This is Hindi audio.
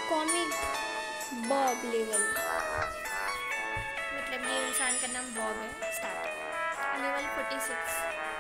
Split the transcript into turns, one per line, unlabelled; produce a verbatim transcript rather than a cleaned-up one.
कॉमिक बॉब लेवल, मतलब ये इंसान का नाम बॉब है। स्टार्ट। Level forty six.